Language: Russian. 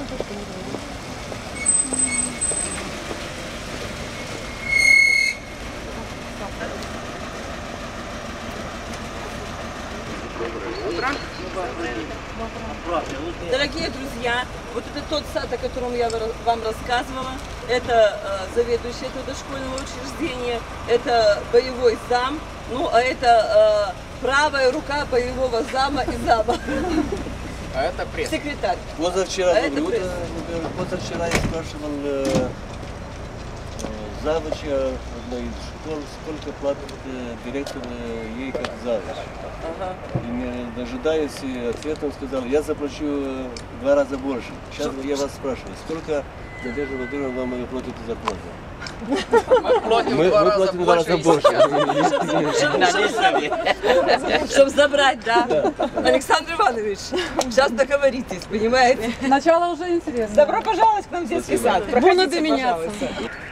Дорогие друзья, вот это тот сад, о котором я вам рассказывала. Это заведующий этого дошкольного учреждения, это боевой зам, ну а это правая рука боевого зама и зама. А это пресс. Секретарь. Позавчера я спрашивал завуча одной из школ, сколько платит директор ей как завуч. Ага. И не дожидаясь ответа, он сказал, я заплачу в 2 раза больше. Сейчас я вас спрашиваю, сколько Надежда Владимировна вам платит зарплату? Мы платим в 2 раза больше. Чтобы забрать, да? Александр Иванович, сейчас договоритесь, понимаете? Начало уже интересно. Добро пожаловать к нам в детский сад. Проходите, Буду меняться. пожалуйста.